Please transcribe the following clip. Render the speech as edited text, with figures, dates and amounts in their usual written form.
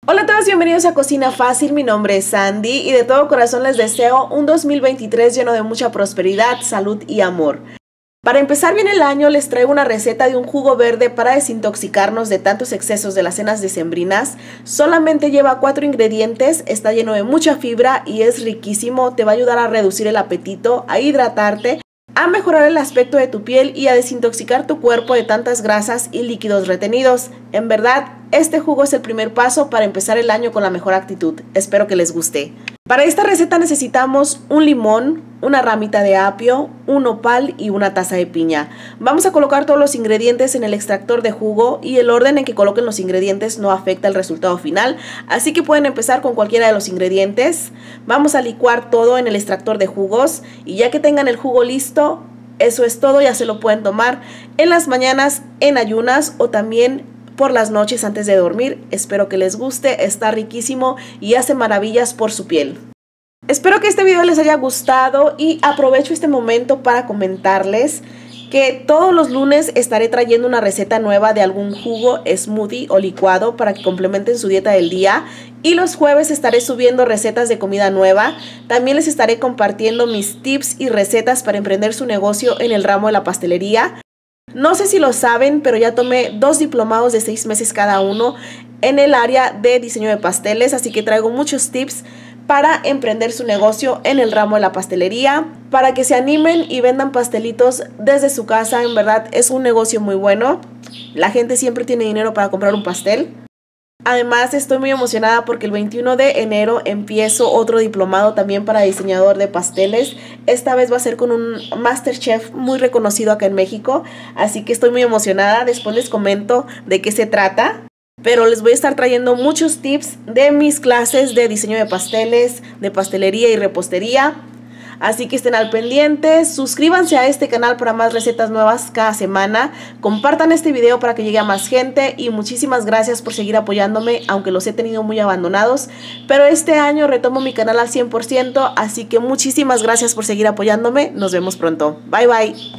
Hola a todos, bienvenidos a Cocina Fácil, mi nombre es Sandy y de todo corazón les deseo un 2023 lleno de mucha prosperidad, salud y amor. Para empezar bien el año les traigo una receta de un jugo verde para desintoxicarnos de tantos excesos de las cenas decembrinas. Solamente lleva 4 ingredientes, está lleno de mucha fibra y es riquísimo, te va a ayudar a reducir el apetito, a hidratarte, a mejorar el aspecto de tu piel y a desintoxicar tu cuerpo de tantas grasas y líquidos retenidos. En verdad, este jugo es el primer paso para empezar el año con la mejor actitud. Espero que les guste. Para esta receta necesitamos un limón, una ramita de apio, un nopal y una taza de piña. Vamos a colocar todos los ingredientes en el extractor de jugo y el orden en que coloquen los ingredientes no afecta el resultado final, así que pueden empezar con cualquiera de los ingredientes. Vamos a licuar todo en el extractor de jugos y ya que tengan el jugo listo, eso es todo, ya se lo pueden tomar en las mañanas, en ayunas o también por las noches antes de dormir. Espero que les guste, está riquísimo y hace maravillas por su piel. Espero que este video les haya gustado y aprovecho este momento para comentarles que todos los lunes estaré trayendo una receta nueva de algún jugo, smoothie o licuado para que complementen su dieta del día. Y los jueves estaré subiendo recetas de comida nueva. También les estaré compartiendo mis tips y recetas para emprender su negocio en el ramo de la pastelería. No sé si lo saben, pero ya tomé 2 diplomados de 6 meses cada uno en el área de diseño de pasteles, así que traigo muchos tips para emprender su negocio en el ramo de la pastelería, para que se animen y vendan pastelitos desde su casa. En verdad es un negocio muy bueno, la gente siempre tiene dinero para comprar un pastel. Además estoy muy emocionada porque el 21 de enero empiezo otro diplomado también para diseñador de pasteles. Esta vez va a ser con un MasterChef muy reconocido acá en México, así que estoy muy emocionada. Después les comento de qué se trata. Pero les voy a estar trayendo muchos tips de mis clases de diseño de pasteles, de pastelería y repostería. Así que estén al pendiente, suscríbanse a este canal para más recetas nuevas cada semana. Compartan este video para que llegue a más gente y muchísimas gracias por seguir apoyándome, aunque los he tenido muy abandonados. Pero este año retomo mi canal al 100%, así que muchísimas gracias por seguir apoyándome. Nos vemos pronto. Bye bye.